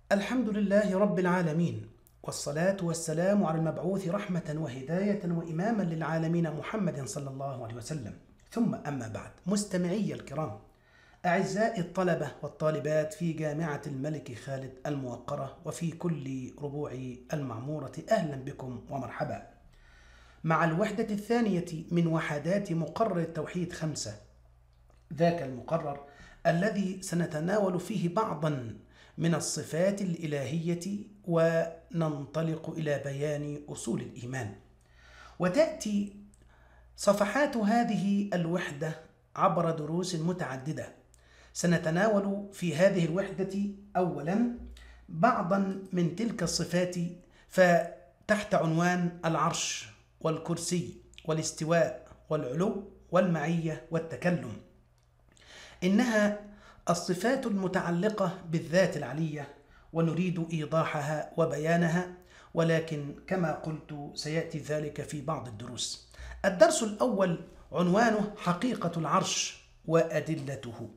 الحمد لله رب العالمين، والصلاة والسلام على المبعوث رحمة وهداية وإماما للعالمين محمد صلى الله عليه وسلم. ثم أما بعد، مستمعي الكرام، أعزائي الطلبة والطالبات في جامعة الملك خالد الموقرة وفي كل ربوع المعمورة، أهلا بكم ومرحبا مع الوحدة الثانية من وحدات مقرر التوحيد 5، ذاك المقرر الذي سنتناول فيه بعضا من الصفات الإلهية وننطلق إلى بيان أصول الإيمان. وتأتي صفحات هذه الوحدة عبر دروس متعددة. سنتناول في هذه الوحدة أولا بعضا من تلك الصفات فتحت عنوان العرش والكرسي والاستواء والعلو والمعية والتكلم. إنها الصفات المتعلقة بالذات العلية، ونريد إيضاحها وبيانها، ولكن كما قلت سيأتي ذلك في بعض الدروس. الدرس الأول عنوانه حقيقة العرش وأدلته،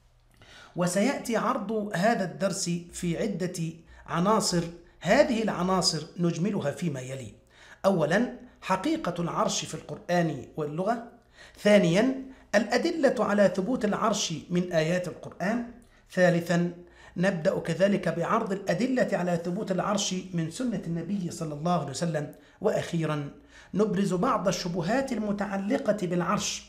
وسيأتي عرض هذا الدرس في عدة عناصر. هذه العناصر نجملها فيما يلي: أولا حقيقة العرش في القرآن واللغة، ثانيا الأدلة على ثبوت العرش من آيات القرآن، ثالثا نبدأ كذلك بعرض الأدلة على ثبوت العرش من سنة النبي صلى الله عليه وسلم، وأخيرا نبرز بعض الشبهات المتعلقة بالعرش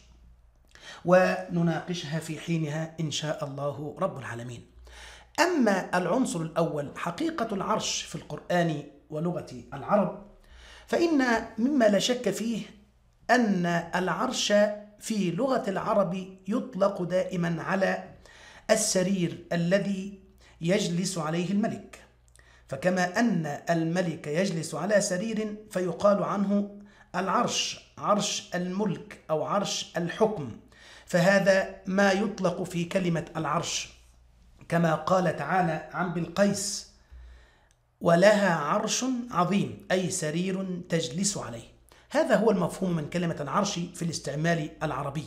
ونناقشها في حينها إن شاء الله رب العالمين. أما العنصر الأول حقيقة العرش في القرآن ولغة العرب، فإن مما لا شك فيه أن العرش في لغة العرب يطلق دائما على السرير الذي يجلس عليه الملك، فكما أن الملك يجلس على سرير فيقال عنه العرش، عرش الملك أو عرش الحكم، فهذا ما يطلق في كلمة العرش. كما قال تعالى عن بلقيس: ولها عرش عظيم، أي سرير تجلس عليه. هذا هو المفهوم من كلمة العرش في الاستعمال العربي.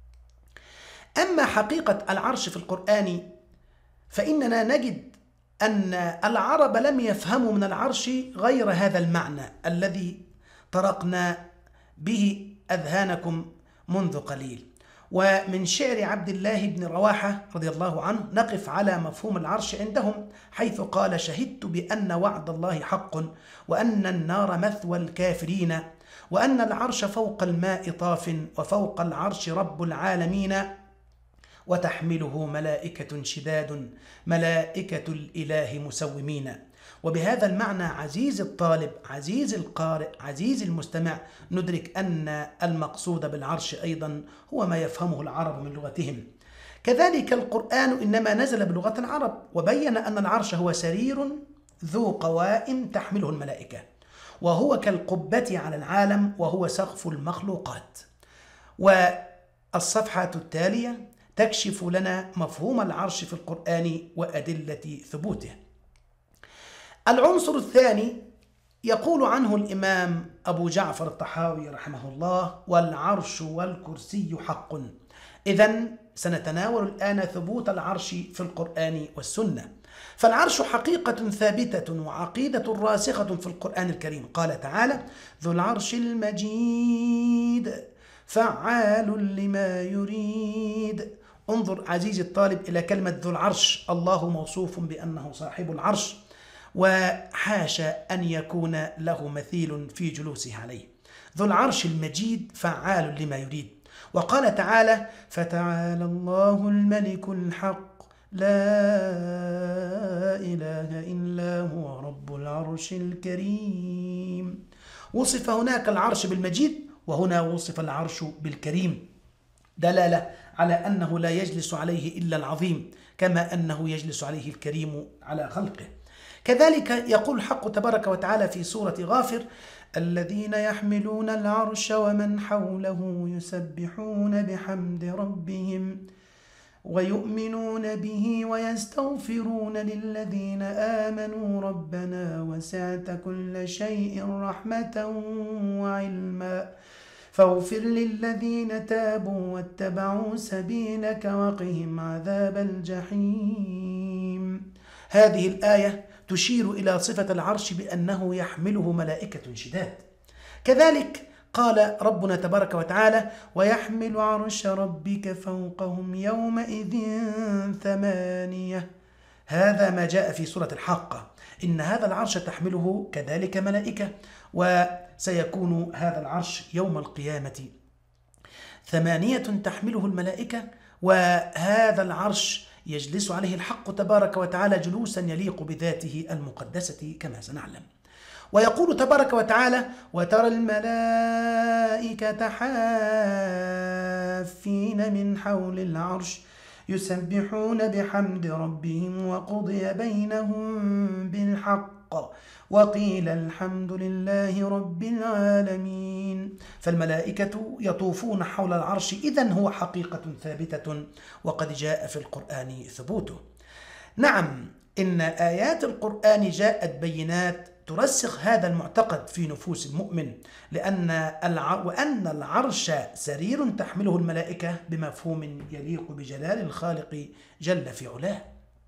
أما حقيقة العرش في القرآن فإننا نجد أن العرب لم يفهموا من العرش غير هذا المعنى الذي طرقنا به أذهانكم منذ قليل. ومن شعر عبد الله بن رواحة رضي الله عنه نقف على مفهوم العرش عندهم، حيث قال: شهدت بأن وعد الله حق، وأن النار مثوى الكافرين، وأن العرش فوق الماء طاف، وفوق العرش رب العالمين، وتحمله ملائكة شداد، ملائكة الإله مسومين. وبهذا المعنى عزيز الطالب، عزيز القارئ، عزيز المستمع، ندرك أن المقصود بالعرش أيضا هو ما يفهمه العرب من لغتهم. كذلك القرآن إنما نزل بلغة العرب، وبين أن العرش هو سرير ذو قوائم تحمله الملائكة، وهو كالقبة على العالم، وهو سقف المخلوقات. والصفحة التالية تكشف لنا مفهوم العرش في القرآن وأدلة ثبوته. العنصر الثاني يقول عنه الإمام أبو جعفر الطحاوي رحمه الله: والعرش والكرسي حق. إذن سنتناول الآن ثبوت العرش في القرآن والسنة. فالعرش حقيقة ثابتة وعقيدة راسخة في القرآن الكريم. قال تعالى: ذو العرش المجيد فعال لما يريد. انظر عزيزي الطالب إلى كلمة ذو العرش، الله موصوف بأنه صاحب العرش، وحاشا أن يكون له مثيل في جلوسه عليه. ذو العرش المجيد فعال لما يريد. وقال تعالى: فتعالى الله الملك الحق لا إله إلا هو رب العرش الكريم. وصف هناك العرش بالمجيد، وهنا وصف العرش بالكريم، دلالة على أنه لا يجلس عليه إلا العظيم، كما أنه يجلس عليه الكريم على خلقه. كذلك يقول الحق تبارك وتعالى في سورة غافر: الذين يحملون العرش ومن حوله يسبحون بحمد ربهم ويؤمنون به ويستغفرون للذين آمنوا ربنا وسعت كل شيء رحمة وعلما فاغفر للذين تابوا واتبعوا سبيلك وقهم عذاب الجحيم. هذه الآية تشير إلى صفة العرش بأنه يحمله ملائكة شداد. كذلك قال ربنا تبارك وتعالى: ويحمل عرش ربك فوقهم يومئذ ثمانية. هذا ما جاء في سورة الحاقة، إن هذا العرش تحمله كذلك ملائكة، وسيكون هذا العرش يوم القيامة 8 تحمله الملائكة، وهذا العرش يجلس عليه الحق تبارك وتعالى جلوسا يليق بذاته المقدسة كما سنعلم. ويقول تبارك وتعالى: وترى الملائكة حافين من حول العرش يسبحون بحمد ربهم وقضي بينهم بالحق وقيل الحمد لله رب العالمين. فالملائكة يطوفون حول العرش، إذن هو حقيقة ثابتة وقد جاء في القرآن ثبوته. نعم، إن آيات القرآن جاءت بينات ترسخ هذا المعتقد في نفوس المؤمن، وأن العرش سرير تحمله الملائكة بمفهوم يليق بجلال الخالق جل في علاه.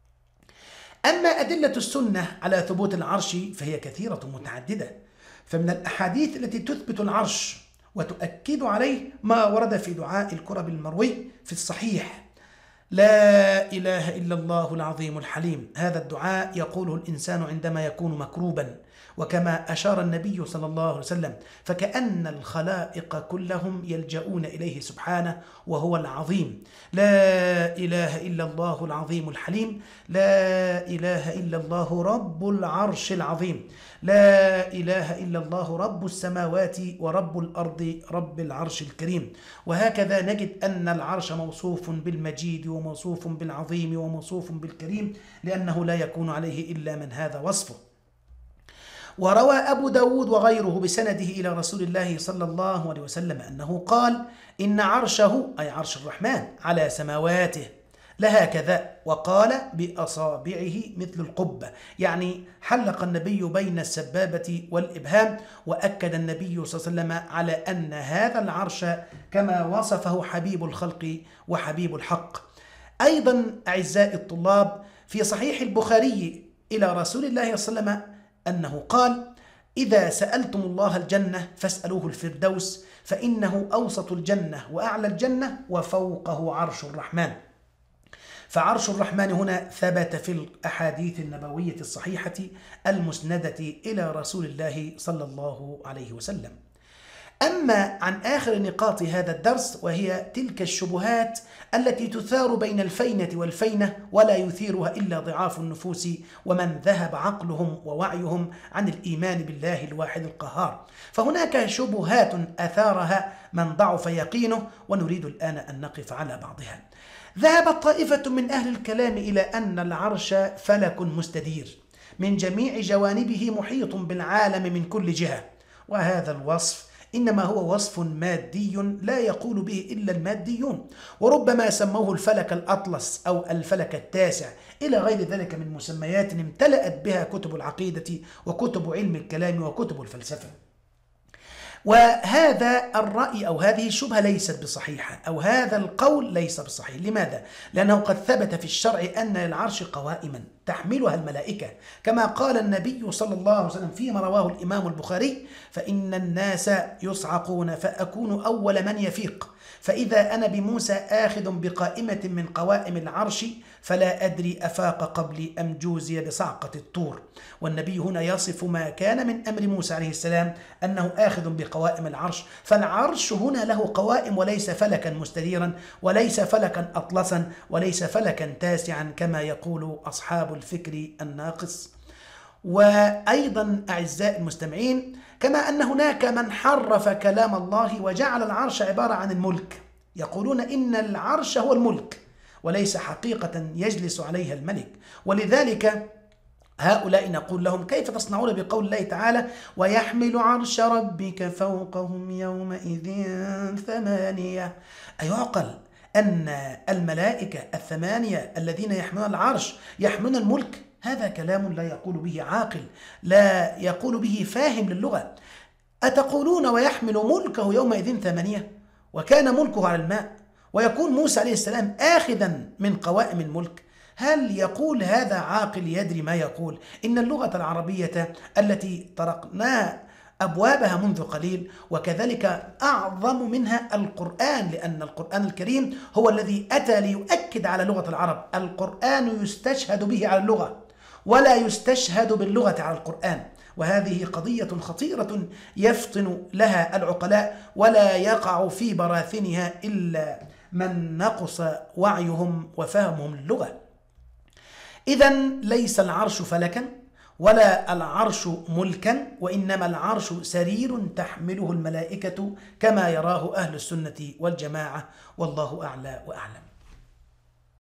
أما أدلة السنة على ثبوت العرش فهي كثيرة متعددة، فمن الأحاديث التي تثبت العرش وتؤكد عليه ما ورد في دعاء الكرب المروي في الصحيح: لا إله إلا الله العظيم الحليم. هذا الدعاء يقوله الإنسان عندما يكون مكروبا، وكما أشار النبي صلى الله عليه وسلم: فكأن الخلائق كلهم يلجؤون إليه سبحانه وهو العظيم. لا إله إلا الله العظيم الحليم، لا إله إلا الله رب العرش العظيم، لا إله إلا الله رب السماوات ورب الأرض رب العرش الكريم. وهكذا نجد أن العرش موصوف بالمجيد وموصوف بالعظيم وموصوف بالكريم، لأنه لا يكون عليه إلا من هذا وصفه. وروى أبو داود وغيره بسنده إلى رسول الله صلى الله عليه وسلم أنه قال: إن عرشه، أي عرش الرحمن، على سماواته لها كذا، وقال بأصابعه مثل القبة، يعني حلق النبي بين السبابة والإبهام. وأكد النبي صلى الله عليه وسلم على أن هذا العرش كما وصفه حبيب الخلق وحبيب الحق. أيضا أعزائي الطلاب، في صحيح البخاري إلى رسول الله صلى الله عليه وسلم أنه قال: إذا سألتم الله الجنة فاسألوه الفردوس، فإنه أوسط الجنة وأعلى الجنة وفوقه عرش الرحمن. فعرش الرحمن هنا ثبت في الأحاديث النبوية الصحيحة المسندة إلى رسول الله صلى الله عليه وسلم. أما عن آخر نقاط هذا الدرس، وهي تلك الشبهات التي تثار بين الفينة والفينة ولا يثيرها إلا ضعاف النفوس ومن ذهب عقلهم ووعيهم عن الإيمان بالله الواحد القهار. فهناك شبهات أثارها من ضعف يقينه، ونريد الآن أن نقف على بعضها. ذهبت طائفة من أهل الكلام إلى أن العرش فلك مستدير من جميع جوانبه محيط بالعالم من كل جهة، وهذا الوصف إنما هو وصف مادي لا يقول به إلا الماديون، وربما سموه الفلك الأطلس أو الفلك التاسع إلى غير ذلك من مسميات امتلأت بها كتب العقيدة وكتب علم الكلام وكتب الفلسفة. وهذا الرأي أو هذه الشبهة ليست بصحيحة، أو هذا القول ليس بصحيح. لماذا؟ لأنه قد ثبت في الشرع أن للعرش قوائما تحملها الملائكة، كما قال النبي صلى الله عليه وسلم فيما رواه الإمام البخاري: فإن الناس يصعقون فأكون أول من يفيق، فإذا أنا بموسى آخذ بقائمة من قوائم العرش فلا أدري أفاق قبلي أم جوزي بصعقة الطور. والنبي هنا يصف ما كان من أمر موسى عليه السلام أنه آخذ بقوائم العرش، فالعرش هنا له قوائم وليس فلكا مستديرا وليس فلكا أطلسا وليس فلكا تاسعا كما يقول أصحاب الفكر الناقص. وأيضا أعزائي المستمعين، كما أن هناك من حرف كلام الله وجعل العرش عبارة عن الملك، يقولون إن العرش هو الملك وليس حقيقة يجلس عليها الملك. ولذلك هؤلاء نقول لهم: كيف تصنعون بقول الله تعالى: ويحمل عرش ربك فوقهم يومئذ ثمانية؟ أيعقل أن الملائكة 8 الذين يحملون العرش يحملون الملك؟ هذا كلام لا يقول به عاقل، لا يقول به فاهم للغة. أتقولون ويحمل ملكه يومئذ 8؟ وكان ملكه على الماء، ويكون موسى عليه السلام آخذا من قوائم الملك. هل يقول هذا عاقل يدري ما يقول؟ إن اللغة العربية التي طرقنا أبوابها منذ قليل، وكذلك أعظم منها القرآن، لأن القرآن الكريم هو الذي أتى ليؤكد على لغة العرب. القرآن يستشهد به على اللغة ولا يستشهد باللغة على القرآن، وهذه قضية خطيرة يفطن لها العقلاء ولا يقع في براثنها إلا من نقص وعيهم وفهمهم اللغة. إذن ليس العرش فلكا ولا العرش ملكا، وإنما العرش سرير تحمله الملائكة كما يراه أهل السنة والجماعة، والله أعلى وأعلم.